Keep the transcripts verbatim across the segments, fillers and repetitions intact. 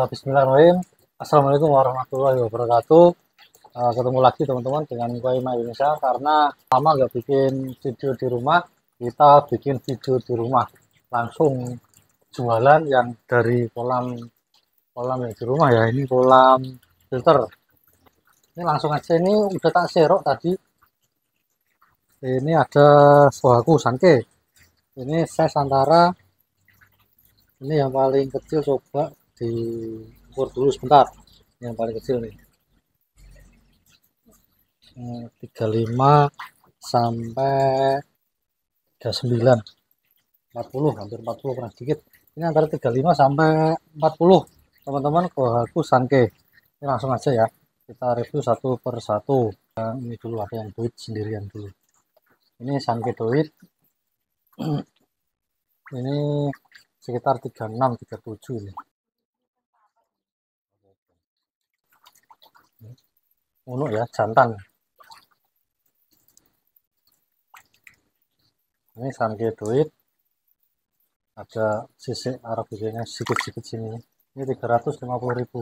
Bismillahirrahmanirrahim. Assalamualaikum warahmatullahi wabarakatuh. Uh, ketemu lagi teman-teman dengan Koima Indonesia. Karena lama gak bikin video di rumah, kita bikin video di rumah langsung jualan yang dari kolam kolam yang di rumah ya. Ini kolam filter. Ini langsung aja, ini udah tak serok tadi. Ini ada Kohaku Sanke. Ini size antara, ini yang paling kecil, coba diukur dulu sebentar. Yang paling kecil nih, tiga puluh lima sampai tiga puluh sembilan, empat puluh, hampir empat puluh, kurang sedikit. Ini antara tiga puluh lima sampai empat puluh teman-teman, Kohaku Sanke. Ini langsung aja ya, kita review satu per satu. Nah, ini dulu ada yang duit sendirian dulu. Ini Sanke duit. Ini sekitar tiga puluh enam tiga puluh tujuh ini. Uno ya, jantan. Ini Sanke duit, ada sisik arabikanya sedikit-sedikit sini. Ini tiga ratus lima puluh ribu.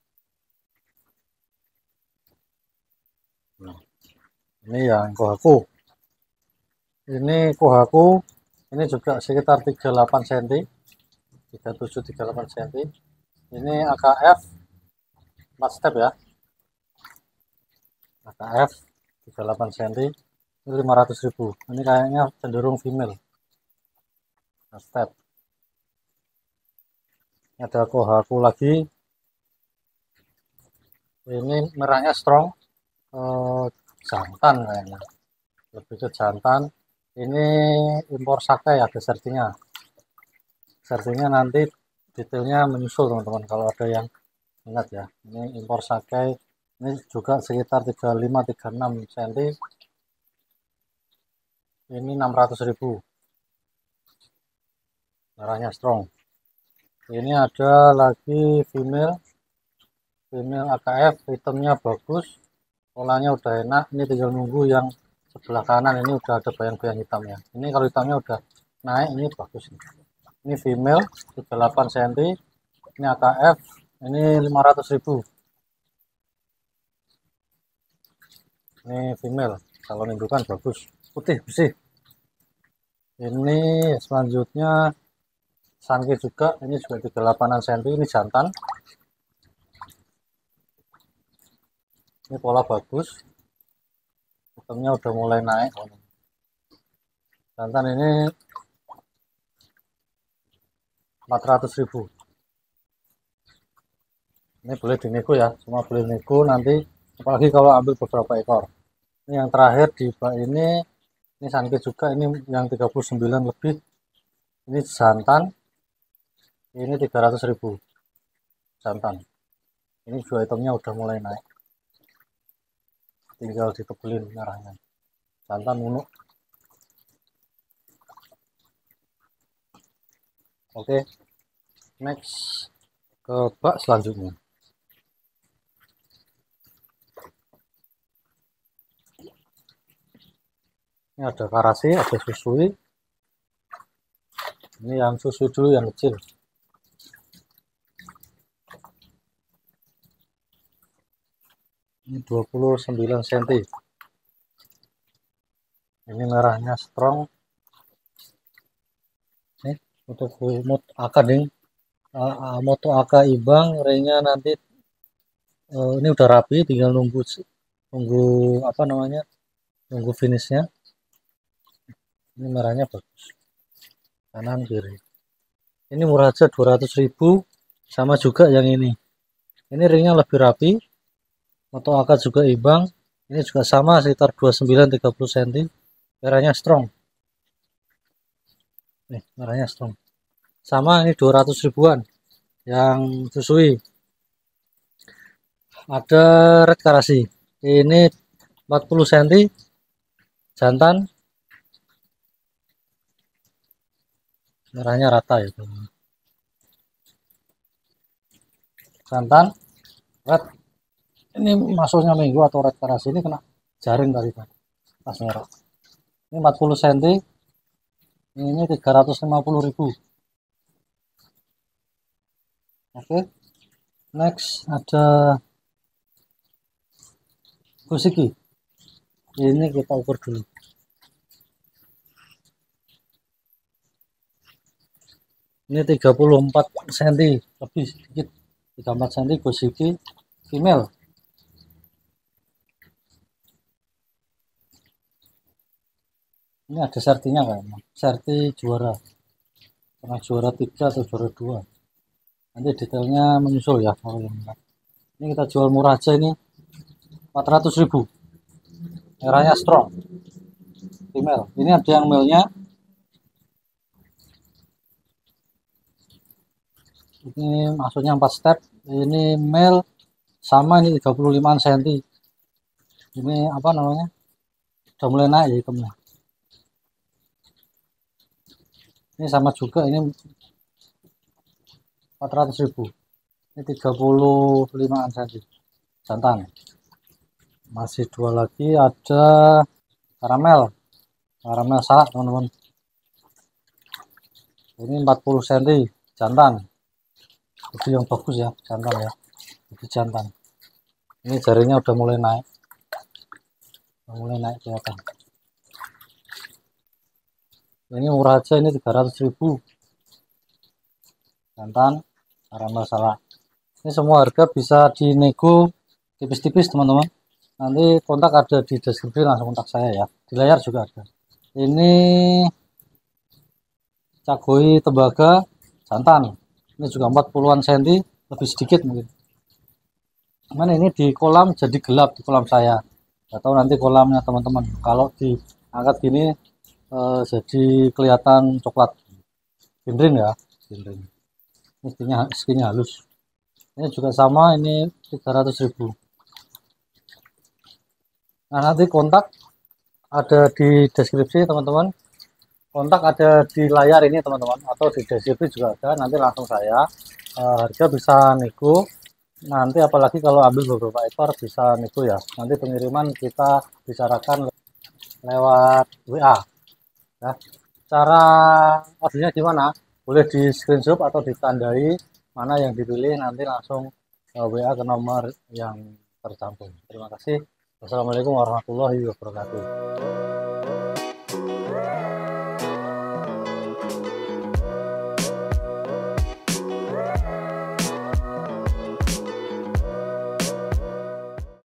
Nah, ini yang Kohaku. Ini Kohaku, ini juga sekitar tiga puluh delapan sentimeter, tiga puluh tujuh tiga puluh delapan sentimeter. Ini A K F empat step ya. A K F tiga puluh delapan sentimeter. Ini lima ratus ribu. Ini kayaknya cenderung female. empat step. Ini ada Kohaku lagi. Ini merahnya strong. Eh, jantan kayaknya. Lebih ke jantan. Ini impor Sakai, ada sertinya. Sertinya nanti detailnya menyusul teman-teman, kalau ada yang ingat ya. Ini impor Sakai. Ini juga sekitar tiga puluh lima tiga puluh enam sentimeter. Ini enam ratus ribu. Merahnya strong. Ini ada lagi female. Female A K F, hitamnya bagus. Polanya udah enak. Ini tinggal nunggu yang sebelah kanan, ini udah ada bayang-bayang hitamnya. Ini kalau hitamnya udah naik, ini bagus. Ini female tiga puluh delapan sentimeter. Ini A K F, ini lima ratus ribu. Ini female, kalau indukan bagus, putih bersih. Ini selanjutnya Sanke juga, ini juga tiga puluh delapan sentimeter. Ini jantan. Ini pola bagus, hitamnya udah mulai naik. Jantan ini empat ratus ribu. Ini boleh dinego ya, semua boleh nego nanti, apalagi kalau ambil beberapa ekor. Ini yang terakhir di bak ini, ini Sanke juga, ini yang tiga puluh sembilan lebih. Ini jantan, ini tiga ratus ribu. Jantan. Ini juga hitamnya udah mulai naik. Tinggal ditebelin merahnya. Jantan unuk. Oke, next ke bak selanjutnya. Ini ada karasi, ada susui. Ini yang susu dulu, yang kecil. Ini dua puluh sembilan sentimeter. Ini merahnya strong. Nih, untuk moto akad nih. Uh, moto akad ibang, ringnya nanti uh, ini udah rapi, tinggal nunggu nunggu apa namanya? Nunggu finishnya. Ini merahnya bagus. Kanan kiri. Ini murah aja dua ratus ribu. Sama juga yang ini. Ini ringnya lebih rapi. Moto akad juga ibang. Ini juga sama sekitar dua puluh sembilan tiga puluh sentimeter. Merahnya strong. Nih, merahnya strong. Sama ini dua ratus ribuan. Yang susui. Ada red karasi. Ini empat puluh sentimeter. Jantan. Merahnya rata ya. Jantan. Red. Ini masuknya minggu atau red karasi ini kena jaring tadi kan. Pas merah. Ini empat puluh sentimeter. Ini tiga ratus lima puluh ribu. Oke. Next ada Kusiki. Ini kita ukur dulu. Ini tiga puluh empat sentimeter, lebih sedikit. tiga puluh empat sentimeter Kusiki female. Ini ada sertinya kayaknya. Serti juara. Pernah juara tiga atau juara dua. Nanti detailnya menyusul ya kalau yang enggak. Ini kita jual murah aja ini empat ratus ribu. Merahnya strong. Female. Ini ada yang male-nya. Ini maksudnya empat step. Ini male sama ini tiga puluh lima sentimeter. Ini apa namanya? Udah mulai naik ya hitamnya. Ini sama juga, ini empat ratus ribu. Ini tiga puluh lima sentimeter. Jantan. Masih dua lagi, ada karamel. Karamel salak teman-teman. Ini empat puluh sentimeter. Jantan. Itu yang bagus ya, jantan ya. Itu jantan. Ini jarinya udah mulai naik. Udah mulai naik kelihatan. Ini murah aja, ini tiga ratus ribu. Jantan, karamel salak. Ini semua harga bisa dinego tipis-tipis teman-teman. Nanti kontak ada di deskripsi, langsung kontak saya ya. Di layar juga ada. Ini cagoi tembaga jantan. Ini juga empat puluhan sentimeter, lebih sedikit mungkin. Cuman ini di kolam jadi gelap di kolam saya. Atau nanti kolamnya teman-teman. Kalau diangkat gini eh, jadi kelihatan coklat. Gendring ya, gendring. Ini skinnya, skinnya halus. Ini juga sama, ini tiga ratus ribu. Nah, nanti kontak ada di deskripsi teman-teman. Kontak ada di layar ini teman-teman, atau di deskripsi juga ada. Nanti langsung saya uh, harga bisa nego. Nanti apalagi kalau ambil beberapa ekor bisa nego ya. Nanti pengiriman kita bicarakan lewat W A ya. Cara ordernya gimana? Boleh di screenshot atau ditandai mana yang dipilih, nanti langsung uh, W A ke nomor yang tercantum. Terima kasih. Wassalamualaikum warahmatullahi wabarakatuh.